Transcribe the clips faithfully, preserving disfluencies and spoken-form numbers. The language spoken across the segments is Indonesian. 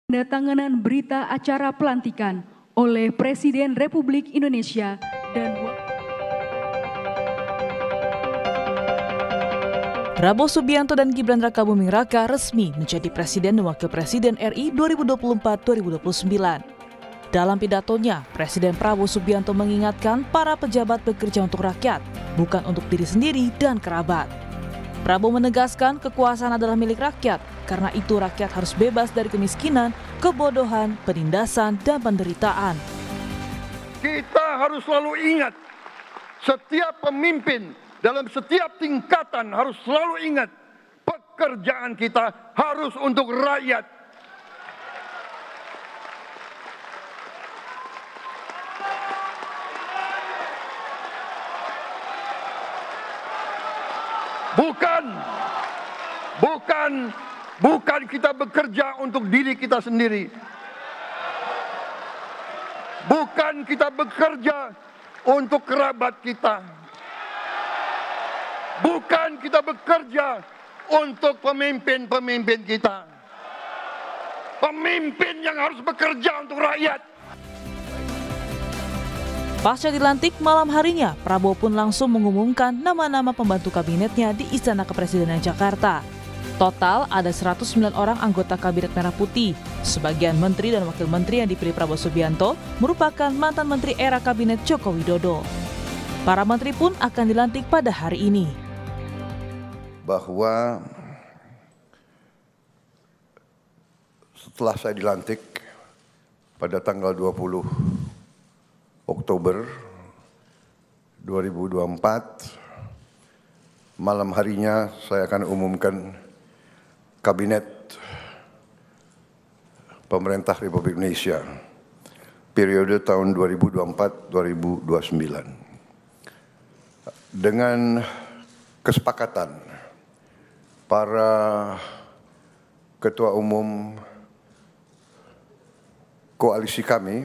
Penandatanganan berita acara pelantikan oleh Presiden Republik Indonesia dan Prabowo Subianto dan Gibran Rakabuming Raka resmi menjadi Presiden dan Wakil Presiden R I dua ribu dua puluh empat sampai dua ribu dua puluh sembilan. Dalam pidatonya, Presiden Prabowo Subianto mengingatkan para pejabat bekerja untuk rakyat, bukan untuk diri sendiri dan kerabat. Prabowo menegaskan kekuasaan adalah milik rakyat, karena itu rakyat harus bebas dari kemiskinan, kebodohan, penindasan, dan penderitaan. Kita harus selalu ingat, setiap pemimpin dalam setiap tingkatan harus selalu ingat, pekerjaan kita harus untuk rakyat. Bukan, bukan, bukan kita bekerja untuk diri kita sendiri. Bukan kita bekerja untuk kerabat kita. Bukan kita bekerja untuk pemimpin-pemimpin kita. Pemimpin yang harus bekerja untuk rakyat. Pasca dilantik malam harinya, Prabowo pun langsung mengumumkan nama-nama pembantu kabinetnya di Istana Kepresidenan Jakarta. Total ada seratus sembilan orang anggota Kabinet Merah Putih. Sebagian menteri dan wakil menteri yang dipilih Prabowo Subianto merupakan mantan menteri era Kabinet Joko Widodo. Para menteri pun akan dilantik pada hari ini. Bahwa setelah saya dilantik pada tanggal dua puluh Oktober dua ribu dua puluh empat, malam harinya saya akan umumkan Kabinet Pemerintah Republik Indonesia periode tahun dua ribu dua puluh empat sampai dua ribu dua puluh sembilan. Dengan kesepakatan para ketua umum koalisi kami,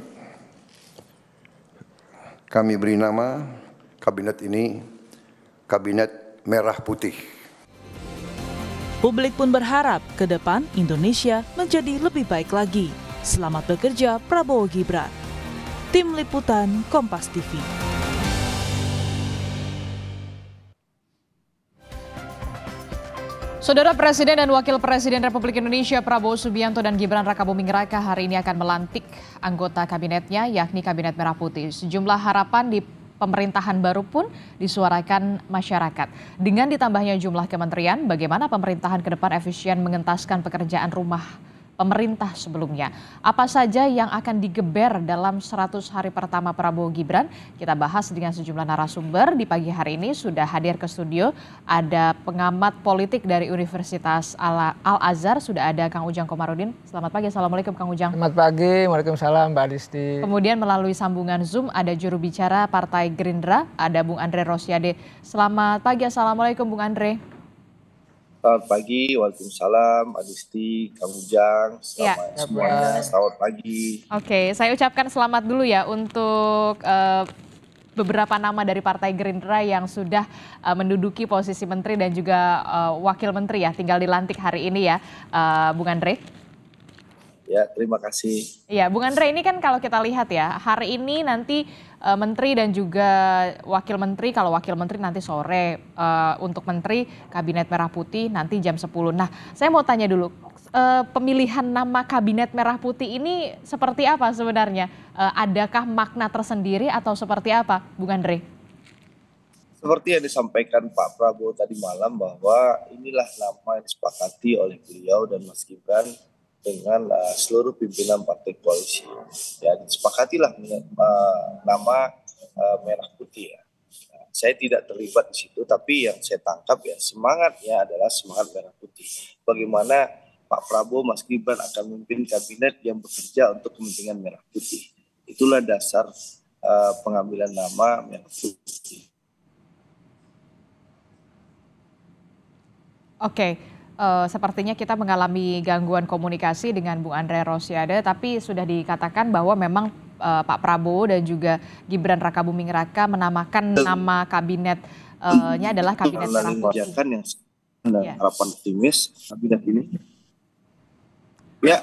kami beri nama kabinet ini Kabinet Merah Putih. Publik pun berharap ke depan Indonesia menjadi lebih baik lagi. Selamat bekerja Prabowo Gibran. Tim Liputan Kompas T V. Saudara Presiden dan Wakil Presiden Republik Indonesia Prabowo Subianto dan Gibran Rakabuming Raka hari ini akan melantik anggota kabinetnya, yakni Kabinet Merah Putih. Sejumlah harapan di pemerintahan baru pun disuarakan masyarakat. Dengan ditambahnya jumlah kementerian, bagaimana pemerintahan ke depan efisien mengentaskan pekerjaan rumah pemerintah sebelumnya. Apa saja yang akan digeber dalam seratus hari pertama Prabowo Gibran? Kita bahas dengan sejumlah narasumber. Di pagi hari ini sudah hadir ke studio ada pengamat politik dari Universitas Al-Azhar, sudah ada Kang Ujang Komarudin. Selamat pagi, Assalamualaikum Kang Ujang. Selamat pagi, Waalaikumsalam Mbak Adisti. Kemudian melalui sambungan Zoom ada juru bicara Partai Gerindra, ada Bung Andre Rosiade. Selamat pagi, Assalamualaikum Bung Andre. Selamat pagi, Waalaikumsalam, Adisti, Kang Ujang, selamat ya, semuanya, selamat pagi. Oke, saya ucapkan selamat dulu ya untuk uh, beberapa nama dari Partai Gerindra yang sudah uh, menduduki posisi menteri dan juga uh, wakil menteri ya, tinggal dilantik hari ini ya, uh, Bung Andre. Ya, terima kasih. Ya, Bung Andre, ini kan kalau kita lihat ya, hari ini nanti uh, menteri dan juga wakil menteri, kalau wakil menteri nanti sore, uh, untuk menteri Kabinet Merah Putih nanti jam sepuluh. Nah, saya mau tanya dulu, uh, pemilihan nama Kabinet Merah Putih ini seperti apa sebenarnya? Uh, adakah makna tersendiri atau seperti apa, Bung Andre? Seperti yang disampaikan Pak Prabowo tadi malam bahwa inilah nama yang disepakati oleh beliau dan Mas Gibran dengan uh, seluruh pimpinan partai koalisi. Ya, disepakatilah uh, nama uh, Merah Putih ya. Nah, saya tidak terlibat di situ, tapi yang saya tangkap ya semangatnya adalah semangat Merah Putih. Bagaimana Pak Prabowo, Mas Gibran akan memimpin kabinet yang bekerja untuk kepentingan Merah Putih. Itulah dasar uh, pengambilan nama Merah Putih. Oke. Okay. Uh, sepertinya kita mengalami gangguan komunikasi dengan Bung Andre Rosiade, tapi sudah dikatakan bahwa memang uh, Pak Prabowo dan juga Gibran Rakabuming Raka menamakan nama kabinetnya uh, adalah Kabinet Merah Putih. Yang dan ya. Harapan optimis kabinet ini. Ya,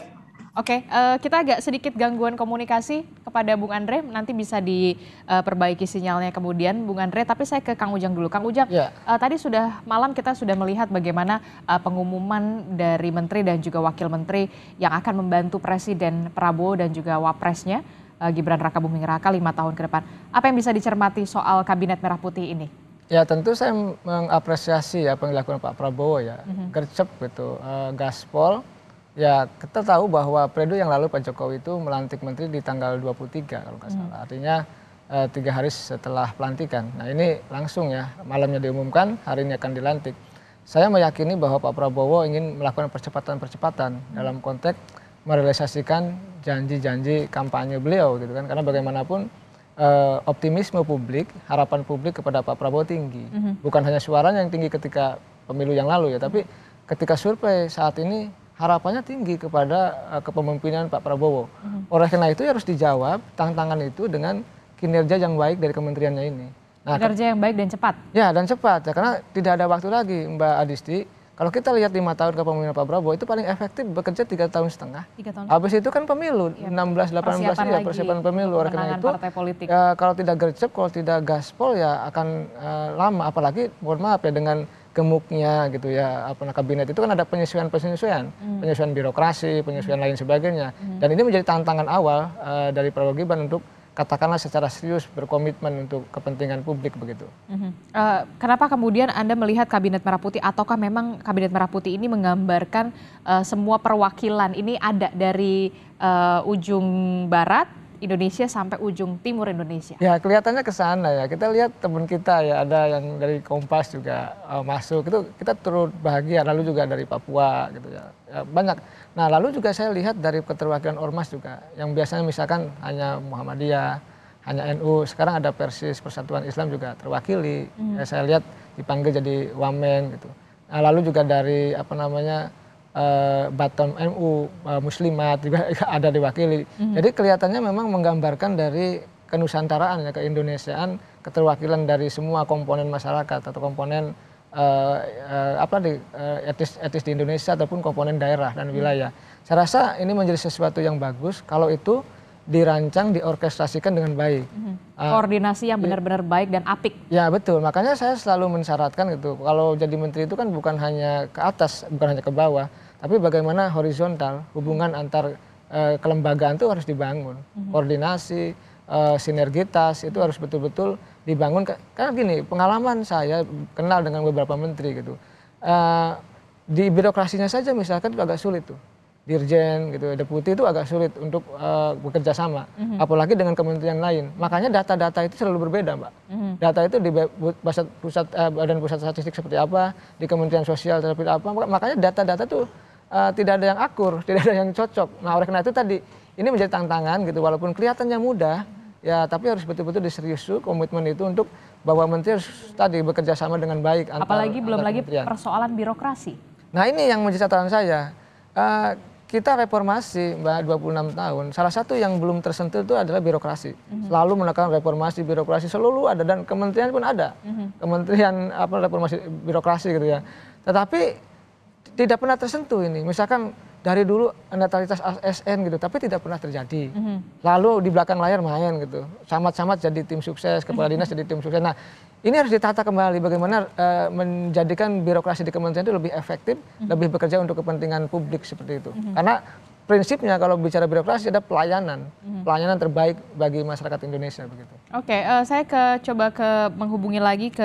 Oke, uh, kita agak sedikit gangguan komunikasi kepada Bung Andre, nanti bisa diperbaiki sinyalnya kemudian Bung Andre, tapi saya ke Kang Ujang dulu. Kang Ujang, ya. uh, tadi sudah malam kita sudah melihat bagaimana uh, pengumuman dari Menteri dan juga Wakil Menteri yang akan membantu Presiden Prabowo dan juga Wapresnya, uh, Gibran Rakabuming Raka lima tahun ke depan. Apa yang bisa dicermati soal Kabinet Merah Putih ini? Ya tentu saya mengapresiasi apa yang dilakukan Pak Prabowo ya, mm-hmm. gercep gitu, uh, gaspol. Ya kita tahu bahwa periode yang lalu Pak Jokowi itu melantik menteri di tanggal dua puluh tiga kalau nggak salah. Hmm. Artinya eh, tiga hari setelah pelantikan. Nah ini langsung ya malamnya diumumkan, hari ini akan dilantik. Saya meyakini bahwa Pak Prabowo ingin melakukan percepatan-percepatan hmm. dalam konteks merealisasikan janji-janji kampanye beliau gitu kan. Karena bagaimanapun eh, optimisme publik, harapan publik kepada Pak Prabowo tinggi. Hmm. Bukan hanya suaranya yang tinggi ketika pemilu yang lalu ya, tapi ketika survei saat ini harapannya tinggi kepada uh, kepemimpinan Pak Prabowo. Mm-hmm. Oleh karena itu harus dijawab tantangan itu dengan kinerja yang baik dari kementeriannya ini. Nah, kinerja yang baik dan cepat. Ya dan cepat ya, karena tidak ada waktu lagi Mbak Adisti. Kalau kita lihat lima tahun kepemimpinan Pak Prabowo itu paling efektif bekerja tiga tahun setengah. Tiga tahun. Habis itu kan pemilu ya, enam belas delapan belas ya persiapan pemilu. Oleh karena itu ya, kalau tidak gercep, kalau tidak gaspol ya akan uh, lama. Apalagi mohon maaf ya dengan gemuknya gitu ya apa kabinet itu kan ada penyesuaian-penyesuaian, hmm. penyesuaian birokrasi, penyesuaian hmm. lain sebagainya. Hmm. Dan ini menjadi tantangan awal uh, dari Prabowo Gibran untuk katakanlah secara serius berkomitmen untuk kepentingan publik begitu. Hmm. Uh, kenapa kemudian Anda melihat Kabinet Merah Putih ataukah memang Kabinet Merah Putih ini menggambarkan uh, semua perwakilan ini ada dari uh, ujung barat Indonesia sampai ujung timur Indonesia? Ya kelihatannya ke sana ya. Kita lihat teman kita ya ada yang dari Kompas juga uh, masuk. Itu kita turut bahagia. Lalu juga dari Papua gitu ya. ya. Banyak. Nah lalu juga saya lihat dari keterwakilan Ormas juga. Yang biasanya misalkan hanya Muhammadiyah, hanya N U. Sekarang ada Persis, Persatuan Islam juga terwakili. Hmm. Ya, saya lihat dipanggil jadi Wamen gitu. Nah, lalu juga dari apa namanya Uh, Batam M U, uh, Muslimat juga ada diwakili. Mm-hmm. Jadi kelihatannya memang menggambarkan dari kenusantaraan ya, keindonesiaan, keterwakilan dari semua komponen masyarakat atau komponen uh, uh, apa di uh, etis etis di Indonesia ataupun komponen daerah dan wilayah. Mm-hmm. Saya rasa ini menjadi sesuatu yang bagus kalau itu dirancang, diorkestrasikan dengan baik. Mm-hmm. uh, Koordinasi yang benar-benar baik dan apik. Ya betul, makanya saya selalu mensyaratkan gitu, kalau jadi menteri itu kan bukan hanya ke atas, bukan hanya ke bawah, tapi bagaimana horizontal, hubungan antar uh, kelembagaan itu harus dibangun. Mm-hmm. Koordinasi, uh, sinergitas itu harus betul-betul dibangun. Karena gini, pengalaman saya kenal dengan beberapa menteri gitu. Uh, di birokrasinya saja misalkan itu agak sulit tuh. Dirjen gitu, deputi itu agak sulit untuk uh, bekerja sama, mm-hmm. apalagi dengan kementerian lain. Makanya data-data itu selalu berbeda, Mbak. Mm-hmm. Data itu di pusat, pusat uh, Badan Pusat Statistik seperti apa, di Kementerian Sosial seperti apa. Makanya data-data itu uh, tidak ada yang akur, tidak ada yang cocok. Nah, oleh karena itu tadi ini menjadi tantangan gitu, walaupun kelihatannya mudah, ya tapi harus betul-betul diseriusi komitmen itu untuk bahwa menteri harus tadi bekerja sama dengan baik. Apalagi antar, belum antar lagi kementerian. Persoalan birokrasi. Nah ini yang menjadi catatan saya. Uh, Kita reformasi Mbak dua puluh enam tahun, salah satu yang belum tersentuh itu adalah birokrasi. Mm-hmm. Selalu menekan reformasi birokrasi, selalu ada dan kementerian pun ada. Mm-hmm. Kementerian apa reformasi birokrasi gitu ya. Tetapi tidak pernah tersentuh ini. Misalkan dari dulu netralitas A S N gitu, tapi tidak pernah terjadi. Mm-hmm. Lalu di belakang layar main gitu. Camat-camat jadi tim sukses, kepala dinas jadi tim sukses. Nah, ini harus ditata kembali bagaimana uh, menjadikan birokrasi di kementerian itu lebih efektif, mm-hmm. lebih bekerja untuk kepentingan publik seperti itu. Mm-hmm. Karena prinsipnya kalau bicara birokrasi ada pelayanan, mm-hmm. pelayanan terbaik bagi masyarakat Indonesia begitu. Oke, okay, uh, saya ke coba ke menghubungi lagi ke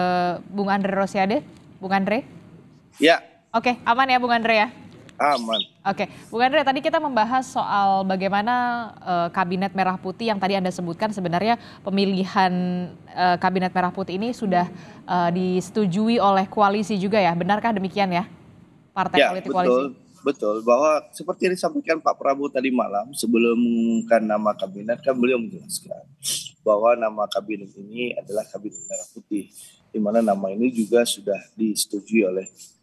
Bung Andre Rosiade. Bung Andre? Ya. Oke, okay, aman ya Bung Andre ya? Aman. Oke, Bung Andre, tadi kita membahas soal bagaimana uh, Kabinet Merah Putih yang tadi Anda sebutkan sebenarnya pemilihan uh, Kabinet Merah Putih ini sudah uh, disetujui oleh koalisi juga ya, benarkah demikian ya? Partai ya, politik betul, koalisi. Betul, bahwa seperti yang disampaikan Pak Prabowo tadi malam sebelum mengumumkan nama Kabinet kan beliau menjelaskan bahwa nama Kabinet ini adalah Kabinet Merah Putih, di mana nama ini juga sudah disetujui oleh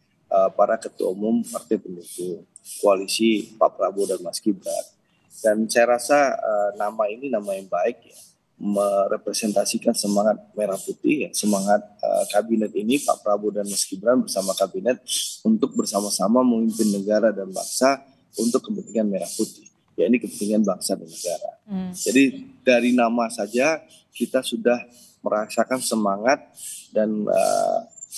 para ketua umum partai pendukung koalisi Pak Prabowo dan Mas Gibran. Dan saya rasa uh, nama ini nama yang baik ya, merepresentasikan semangat merah putih ya, semangat uh, kabinet ini Pak Prabowo dan Mas Gibran bersama kabinet untuk bersama-sama memimpin negara dan bangsa untuk kepentingan merah putih. Ya ini kepentingan bangsa dan negara. Hmm. Jadi dari nama saja kita sudah merasakan semangat dan uh,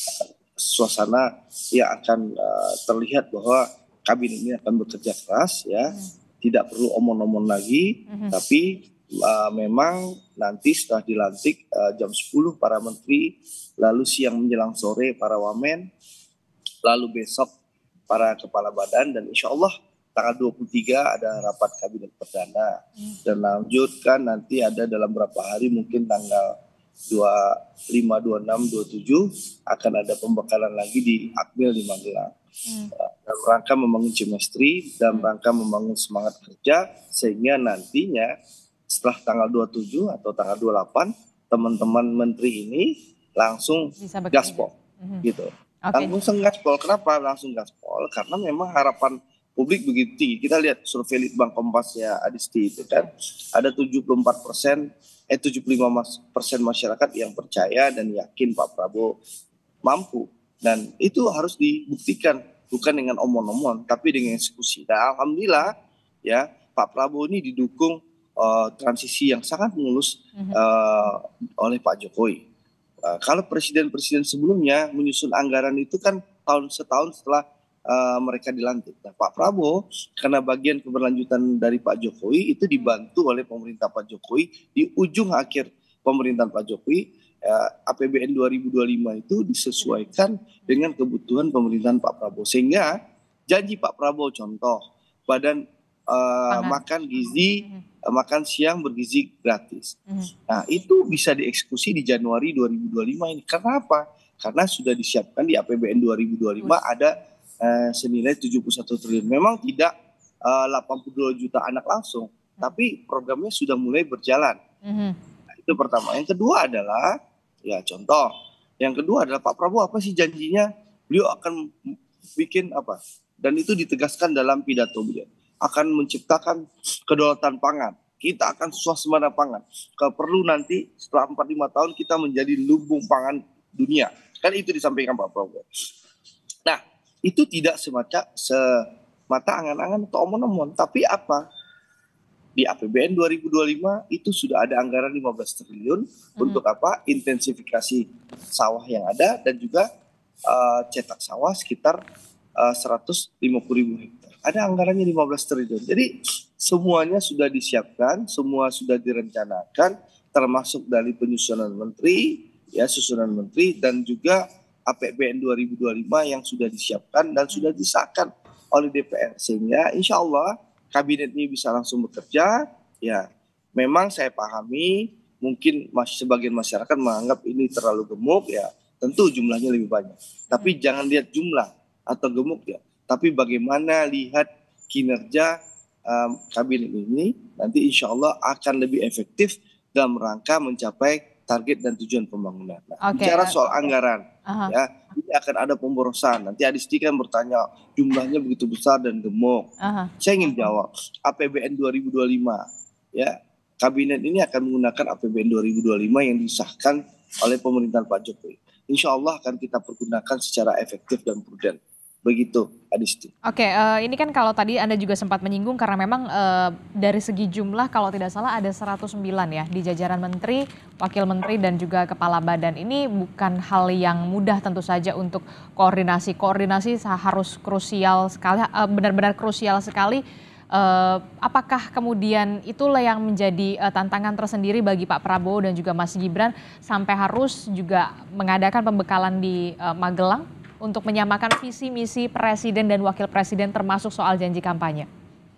suasana yang akan uh, terlihat bahwa kabinet ini akan bekerja keras, ya, hmm. tidak perlu omong-omong lagi, hmm. tapi uh, memang nanti setelah dilantik uh, jam sepuluh para menteri, lalu siang menjelang sore para wamen, lalu besok para kepala badan, dan insya Allah tanggal dua puluh tiga ada rapat kabinet perdana, hmm. dan lanjutkan nanti ada dalam beberapa hari mungkin tanggal dua puluh lima, dua puluh enam, dua puluh tujuh akan ada pembekalan lagi di Akmil di Magelang. Hmm. Dalam rangka membangun chemistry, dalam rangka membangun semangat kerja, sehingga nantinya setelah tanggal dua puluh tujuh atau tanggal dua puluh delapan teman-teman menteri ini langsung gaspol, hmm. gitu. Okay. Langsung gaspol. Kenapa langsung gaspol? Karena memang harapan publik begitu tinggi. Kita lihat survei Litbang Kompasnya Adisti itu kan ada tujuh puluh empat persen, eh tujuh puluh lima persen masyarakat yang percaya dan yakin Pak Prabowo mampu. Dan itu harus dibuktikan bukan dengan omong-omong tapi dengan eksekusi. Dan alhamdulillah ya Pak Prabowo ini didukung uh, transisi yang sangat mulus uh, oleh Pak Jokowi. Uh, kalau presiden-presiden sebelumnya menyusun anggaran itu kan tahun setahun setelah Uh, mereka dilantik. Nah, Pak Prabowo karena bagian keberlanjutan dari Pak Jokowi itu dibantu oleh pemerintah Pak Jokowi di ujung akhir pemerintahan Pak Jokowi, uh, A P B N dua ribu dua puluh lima itu disesuaikan dengan kebutuhan pemerintahan Pak Prabowo, sehingga janji Pak Prabowo contoh badan uh, makan gizi uh, makan siang bergizi gratis. Nah itu bisa dieksekusi di Januari dua ribu dua puluh lima ini. Kenapa? Karena sudah disiapkan di A P B N dua ribu dua puluh lima ada Uh, senilai tujuh puluh satu triliun. Memang tidak uh, delapan puluh dua juta anak langsung, mm. tapi programnya sudah mulai berjalan. Mm-hmm. Nah, itu pertama. Yang kedua adalah, ya contoh. Yang kedua adalah Pak Prabowo apa sih janjinya? Beliau akan bikin apa? Dan itu ditegaskan dalam pidato beliau. Akan menciptakan kedaulatan pangan. Kita akan swasembada pangan. Kalau perlu nanti setelah empat lima tahun kita menjadi lumbung pangan dunia. Kan itu disampaikan Pak Prabowo. Nah, itu tidak semata semata angan-angan atau omong-omong, tapi apa? Di A P B N dua ribu dua puluh lima itu sudah ada anggaran lima belas triliun hmm. untuk apa? Intensifikasi sawah yang ada dan juga uh, cetak sawah sekitar uh, seratus lima puluh ribu hektar. Ada anggarannya lima belas triliun. Jadi semuanya sudah disiapkan, semua sudah direncanakan, termasuk dari penyusunan menteri, ya susunan menteri, dan juga A P B N dua ribu dua puluh lima yang sudah disiapkan dan sudah disahkan oleh D P R, sehingga insya Allah kabinet ini bisa langsung bekerja. Ya, memang saya pahami mungkin masih sebagian masyarakat menganggap ini terlalu gemuk, ya tentu jumlahnya lebih banyak. Tapi jangan lihat jumlah atau gemuk ya, tapi bagaimana lihat kinerja um, kabinet ini nanti insya Allah akan lebih efektif dalam rangka mencapai target dan tujuan pembangunan. Nah, okay. Bicara soal anggaran, uh-huh. ya ini akan ada pemborosan. Nanti Adisti kan bertanya jumlahnya begitu besar dan gemuk. Uh-huh. Saya ingin jawab A P B N dua ribu dua puluh lima, ya kabinet ini akan menggunakan A P B N dua ribu dua puluh lima yang disahkan oleh pemerintahan Pak Jokowi. Insya Allah akan kita pergunakan secara efektif dan prudent. Begitu, Adisti. Oke, uh, ini kan kalau tadi Anda juga sempat menyinggung karena memang uh, dari segi jumlah kalau tidak salah ada seratus sembilan ya di jajaran menteri, wakil menteri dan juga kepala badan. Ini bukan hal yang mudah tentu saja untuk koordinasi. Koordinasi harus krusial sekali, uh, benar-benar krusial sekali. Uh, apakah kemudian itulah yang menjadi uh, tantangan tersendiri bagi Pak Prabowo dan juga Mas Gibran sampai harus juga mengadakan pembekalan di uh, Magelang untuk menyamakan visi misi presiden dan wakil presiden termasuk soal janji kampanye?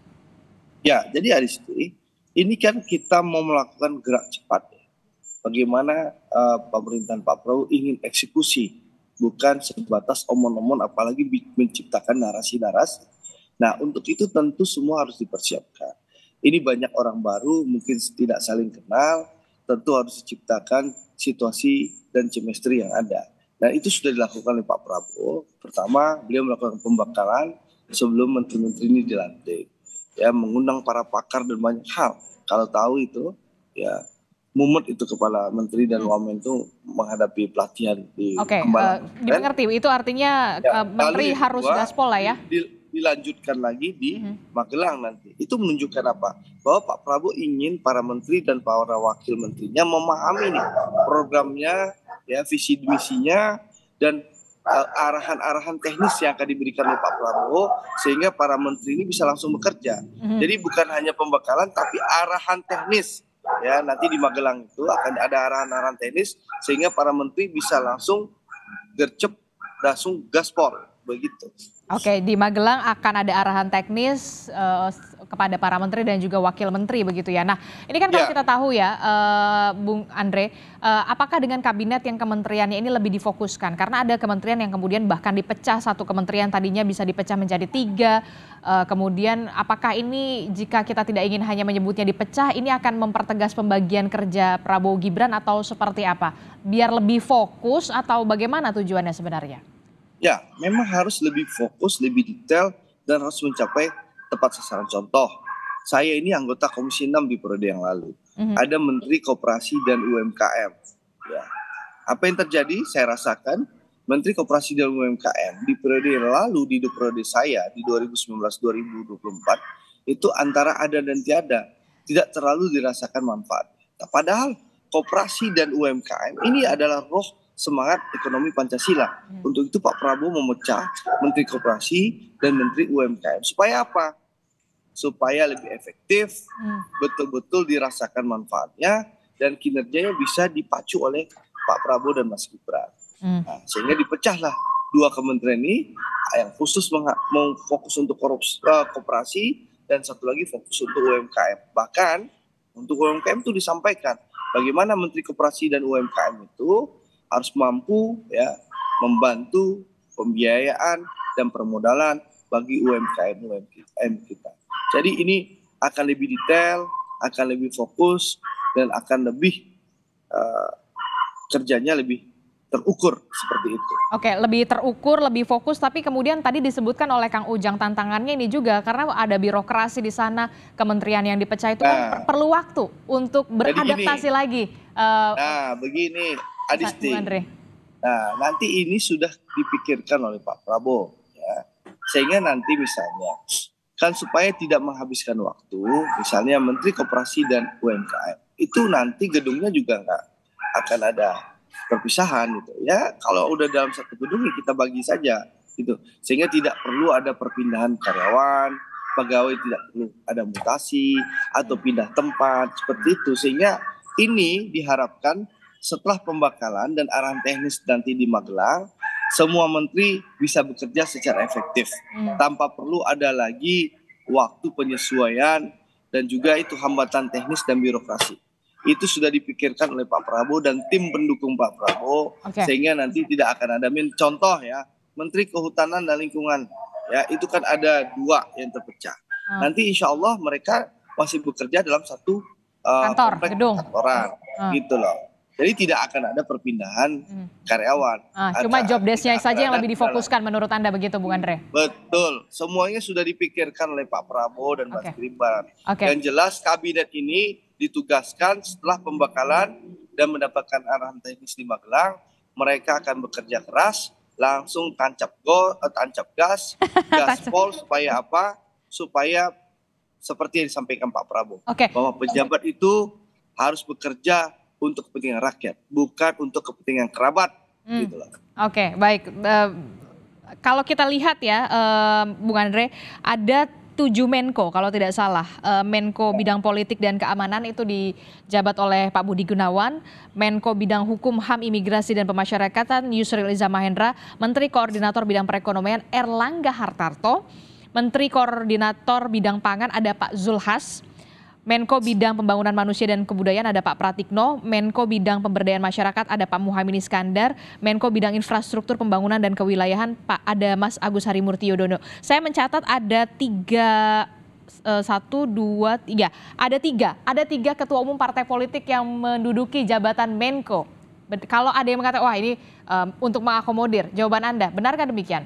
Ya, jadi Aristi, ini kan kita mau melakukan gerak cepat. Bagaimana uh, pemerintahan Pak Prabowo ingin eksekusi, bukan sebatas omong-omong apalagi menciptakan narasi-narasi. Nah, untuk itu tentu semua harus dipersiapkan. Ini banyak orang baru, mungkin tidak saling kenal, tentu harus diciptakan situasi dan chemistry yang ada. Dan itu sudah dilakukan oleh Pak Prabowo. Pertama, beliau melakukan pembekalan sebelum menteri-menteri ini dilantik. Ya, mengundang para pakar dan banyak hal. Kalau tahu itu, ya mumet itu kepala menteri dan wamen itu menghadapi pelatihan di Oke, okay, uh, dimengerti. Itu artinya ya, uh, menteri harus kedua, gaspol lah ya? Di, dilanjutkan lagi di Magelang nanti. Itu menunjukkan apa? Bahwa Pak Prabowo ingin para menteri dan para wakil menterinya memahami nih programnya, ya visi misinya dan uh, arahan-arahan teknis yang akan diberikan oleh Pak Prabowo sehingga para menteri ini bisa langsung bekerja. Mm-hmm. Jadi bukan hanya pembekalan tapi arahan teknis. Ya, nanti di Magelang itu akan ada arahan-arahan teknis sehingga para menteri bisa langsung gercep, langsung gaspol begitu. Oke, di Magelang akan ada arahan teknis uh, kepada para menteri dan juga wakil menteri begitu ya. Nah, ini kan kalau ya. kita tahu ya, uh, Bung Andre, uh, apakah dengan kabinet yang kementeriannya ini lebih difokuskan? Karena ada kementerian yang kemudian bahkan dipecah, satu kementerian tadinya bisa dipecah menjadi tiga. Uh, kemudian apakah ini jika kita tidak ingin hanya menyebutnya dipecah, ini akan mempertegas pembagian kerja Prabowo Gibran atau seperti apa? Biar lebih fokus atau bagaimana tujuannya sebenarnya? Ya, memang harus lebih fokus, lebih detail, dan harus mencapai tepat sasaran. Contoh, saya ini anggota Komisi enam di periode yang lalu. Mm-hmm. Ada Menteri Koperasi dan U M K M. Ya. Apa yang terjadi? Saya rasakan Menteri Koperasi dan U M K M di periode yang lalu, di periode saya, di dua ribu sembilan belas dua ribu dua puluh empat, itu antara ada dan tiada. Tidak terlalu dirasakan manfaat. Nah, padahal Koperasi dan U M K M ini adalah roh semangat ekonomi Pancasila. Hmm. Untuk itu Pak Prabowo memecah Menteri Koperasi dan Menteri U M K M. Supaya apa? Supaya lebih efektif, hmm. betul-betul dirasakan manfaatnya, dan kinerjanya bisa dipacu oleh Pak Prabowo dan Mas Gibran. Hmm. Nah, sehingga dipecahlah dua kementerian ini, yang khusus mau fokus untuk korupsi, uh, koperasi, dan satu lagi fokus untuk U M K M. Bahkan untuk U M K M itu disampaikan bagaimana Menteri Koperasi dan U M K M itu harus mampu ya membantu pembiayaan dan permodalan bagi U M K M U M K M kita. Jadi ini akan lebih detail, akan lebih fokus, dan akan lebih uh, kerjanya lebih terukur seperti itu. Oke, lebih terukur, lebih fokus, tapi kemudian tadi disebutkan oleh Kang Ujang tantangannya ini juga karena ada birokrasi di sana, kementerian yang dipecah itu nah, kan perlu waktu untuk beradaptasi lagi. Uh, nah, begini. Adisti. Nah, nanti ini sudah dipikirkan oleh Pak Prabowo, ya. Sehingga nanti misalnya, kan supaya tidak menghabiskan waktu, misalnya Menteri Koperasi dan U M K M, itu nanti gedungnya juga nggak akan ada perpisahan, gitu. Ya, kalau udah dalam satu gedung kita bagi saja, gitu. Sehingga tidak perlu ada perpindahan karyawan, pegawai tidak perlu ada mutasi atau pindah tempat seperti itu. Sehingga ini diharapkan setelah pembakalan dan arahan teknis nanti di Magelang, semua menteri bisa bekerja secara efektif hmm. tanpa perlu ada lagi waktu penyesuaian dan juga itu hambatan teknis dan birokrasi. Itu sudah dipikirkan oleh Pak Prabowo dan tim pendukung Pak Prabowo, okay. sehingga nanti tidak akan ada contoh ya, Menteri Kehutanan dan Lingkungan ya, itu kan ada dua yang terpecah. Hmm. Nanti insya Allah mereka masih bekerja dalam satu uh, kantor, gedung, kantoran, hmm. gitu loh. Jadi tidak akan ada perpindahan hmm. karyawan. Ah, cuma job desk-nya saja yang lebih difokuskan menurut Anda begitu, Bung Andre? Betul, semuanya sudah dipikirkan oleh Pak Prabowo dan okay. Mas Gibran. Okay. Yang jelas kabinet ini ditugaskan setelah pembakalan dan mendapatkan arahan teknis di Magelang, mereka akan bekerja keras, langsung tancap go, tancap gas, gaspol supaya apa? Supaya seperti yang disampaikan Pak Prabowo, okay. bahwa pejabat itu harus bekerja untuk kepentingan rakyat, bukan untuk kepentingan kerabat. Hmm. Gitu lah. Oke, okay, baik. Uh, kalau kita lihat ya, uh, Bung Andre, ada tujuh Menko kalau tidak salah. Uh, Menko bidang politik dan keamanan itu dijabat oleh Pak Budi Gunawan, Menko bidang hukum, H A M, imigrasi dan pemasyarakatan Yusril Iza Mahendra, Menteri Koordinator bidang perekonomian Erlangga Hartarto, Menteri Koordinator bidang pangan ada Pak Zulhas, Menko Bidang Pembangunan Manusia dan Kebudayaan ada Pak Pratikno, Menko Bidang Pemberdayaan Masyarakat ada Pak Muhaimin Iskandar, Menko Bidang Infrastruktur Pembangunan dan Kewilayahan Pak ada Mas Agus Harimurti Yudhoyono. Saya mencatat ada tiga, uh, satu, dua, tiga, ada tiga, ada tiga ketua umum partai politik yang menduduki jabatan Menko. Kalau ada yang mengatakan, wah ini um, untuk mengakomodir, jawaban Anda, benarkah demikian?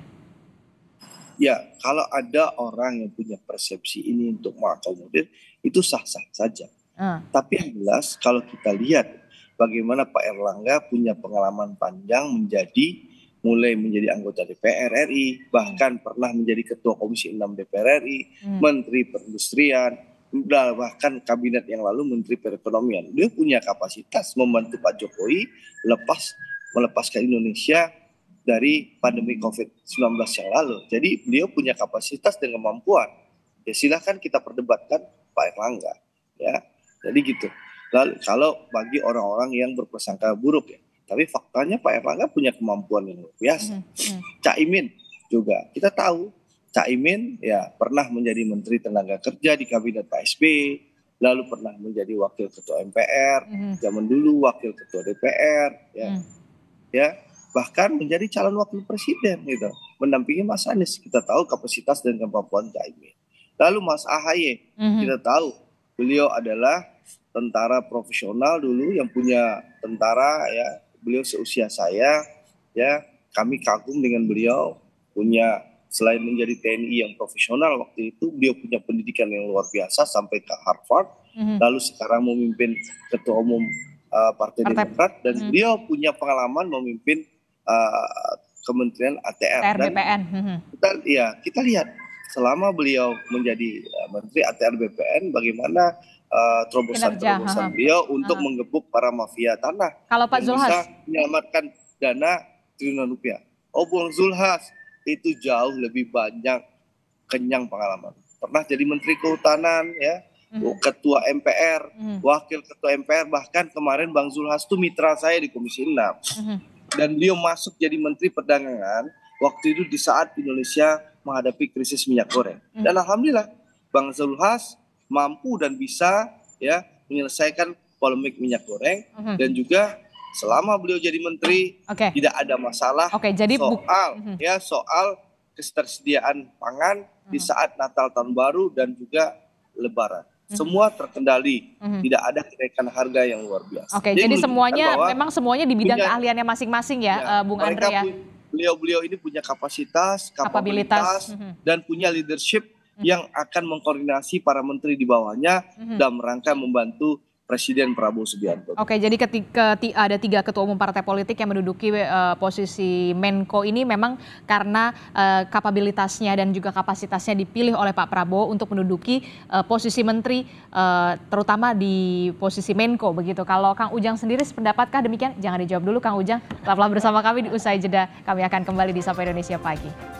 Ya, kalau ada orang yang punya persepsi ini untuk mengakomodir, itu sah-sah saja. Hmm. Tapi yang jelas kalau kita lihat bagaimana Pak Erlangga punya pengalaman panjang menjadi mulai menjadi anggota D P R R I, bahkan pernah menjadi Ketua Komisi enam D P R R I, hmm. Menteri Perindustrian, bahkan kabinet yang lalu Menteri Perekonomian. Dia punya kapasitas membantu Pak Jokowi lepas melepaskan Indonesia dari pandemi covid sembilan belas yang lalu. Jadi beliau punya kapasitas dan kemampuan. Ya silahkan kita perdebatkan Pak Erlangga. Ya, jadi gitu. Lalu kalau bagi orang-orang yang berprasangka buruk ya, tapi faktanya Pak Erlangga punya kemampuan yang luar biasa. Mm-hmm. Caimin juga kita tahu, Caimin ya pernah menjadi Menteri Tenaga Kerja di kabinet Pak S B, lalu pernah menjadi Wakil Ketua M P R, mm-hmm. zaman dulu Wakil Ketua D P R, ya, mm. ya bahkan menjadi calon Wakil Presiden gitu, mendampingi Mas Anies. Kita tahu kapasitas dan kemampuan Caimin. Lalu Mas A H Y, mm-hmm. kita tahu beliau adalah tentara profesional dulu yang punya tentara ya, beliau seusia saya ya, kami kagum dengan beliau, punya selain menjadi T N I yang profesional waktu itu, beliau punya pendidikan yang luar biasa sampai ke Harvard, mm-hmm. lalu sekarang memimpin Ketua Umum uh, Partai Demokrat dan mm-hmm. beliau punya pengalaman memimpin uh, Kementerian A T R dan B P N. Mm-hmm. kita ya kita lihat selama beliau menjadi uh, Menteri A T R B P N bagaimana Uh, terobosan-terobosan beliau untuk uh. menggebuk para mafia tanah. Kalau Pak Zulhas bisa menyelamatkan dana triliunan rupiah. Oh, Bung Zulhas itu jauh lebih banyak kenyang pengalaman. Pernah jadi Menteri Kehutanan ya, uh-huh. Ketua M P R, uh-huh. Wakil Ketua M P R, bahkan kemarin Bang Zulhas itu mitra saya di Komisi enam. Uh-huh. Dan beliau masuk jadi Menteri Perdagangan waktu itu di saat Indonesia menghadapi krisis minyak goreng. Uh-huh. Dan alhamdulillah Bang Zulhas mampu dan bisa ya menyelesaikan polemik minyak goreng, uh-huh. dan juga selama beliau jadi menteri okay. tidak ada masalah okay, jadi soal uh-huh. ya soal ketersediaan pangan uh-huh. di saat Natal Tahun Baru dan juga Lebaran. Uh-huh. Semua terkendali, uh-huh. tidak ada kenaikan harga yang luar biasa. Oke, okay, jadi, jadi semuanya memang semuanya di bidang punya, keahliannya masing-masing ya, ya uh, Bung Andre ya. Beliau-beliau ini punya kapasitas, kapabilitas, kapabilitas uh-huh. dan punya leadership yang akan mengkoordinasi para menteri di bawahnya mm-hmm. dalam rangka membantu Presiden Prabowo Subianto. Oke, jadi ketika ada tiga ketua umum partai politik yang menduduki uh, posisi Menko ini memang karena uh, kapabilitasnya dan juga kapasitasnya dipilih oleh Pak Prabowo untuk menduduki uh, posisi menteri, uh, terutama di posisi Menko begitu. Kalau Kang Ujang sendiri sependapatkah demikian? Jangan dijawab dulu Kang Ujang. Tetaplah bersama kami di Usai Jeda. Kami akan kembali di Sapa Indonesia Pagi.